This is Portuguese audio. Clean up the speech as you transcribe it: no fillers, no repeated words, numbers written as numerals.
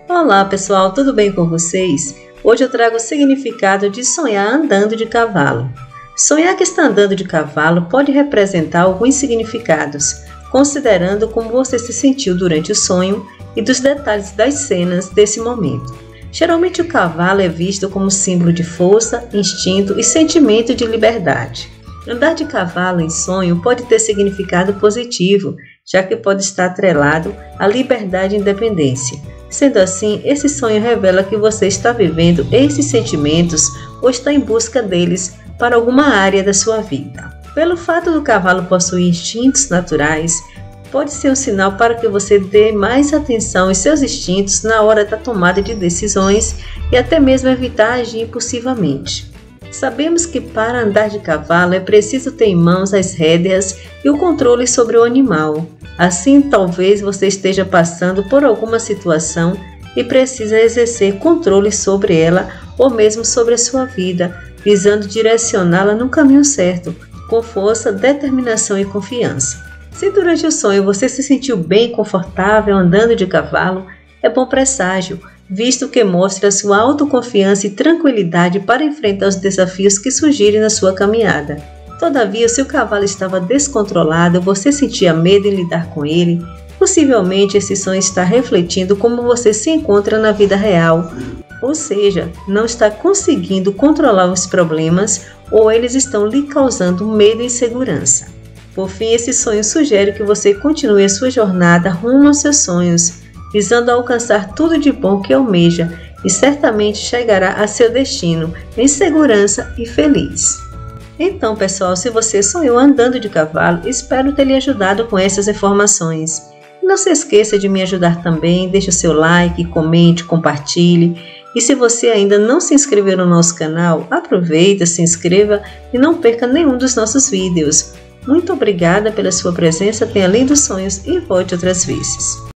Olá pessoal, tudo bem com vocês? Hoje eu trago o significado de sonhar andando de cavalo. Sonhar que está andando de cavalo pode representar alguns significados, considerando como você se sentiu durante o sonho e dos detalhes das cenas desse momento. Geralmente o cavalo é visto como símbolo de força, instinto e sentimento de liberdade. Andar de cavalo em sonho pode ter significado positivo, já que pode estar atrelado à liberdade e independência. Sendo assim, esse sonho revela que você está vivendo esses sentimentos ou está em busca deles para alguma área da sua vida. Pelo fato do cavalo possuir instintos naturais, pode ser um sinal para que você dê mais atenção aos seus instintos na hora da tomada de decisões e até mesmo evitar agir impulsivamente. Sabemos que para andar de cavalo é preciso ter em mãos as rédeas e o controle sobre o animal. Assim, talvez você esteja passando por alguma situação e precisa exercer controle sobre ela ou mesmo sobre a sua vida, visando direcioná-la no caminho certo, com força, determinação e confiança. Se durante o sonho você se sentiu bem confortável andando de cavalo, é bom presságio, visto que mostra sua autoconfiança e tranquilidade para enfrentar os desafios que surgirem na sua caminhada. Todavia, se o cavalo estava descontrolado, você sentia medo em lidar com ele, possivelmente esse sonho está refletindo como você se encontra na vida real, ou seja, não está conseguindo controlar os problemas ou eles estão lhe causando medo e insegurança. Por fim, esse sonho sugere que você continue a sua jornada rumo aos seus sonhos, visando alcançar tudo de bom que almeja e certamente chegará a seu destino em segurança e feliz. Então, pessoal, se você sonhou andando de cavalo, espero ter lhe ajudado com essas informações. Não se esqueça de me ajudar também, deixe o seu like, comente, compartilhe. E se você ainda não se inscreveu no nosso canal, aproveita, se inscreva e não perca nenhum dos nossos vídeos. Muito obrigada pela sua presença, tenha lindos sonhos e volte outras vezes.